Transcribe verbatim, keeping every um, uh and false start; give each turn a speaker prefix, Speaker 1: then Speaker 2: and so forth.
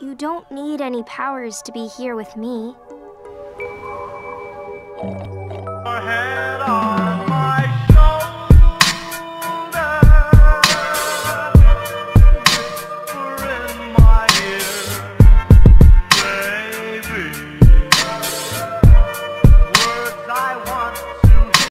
Speaker 1: You don't need any powers to be here with me.
Speaker 2: Your hand.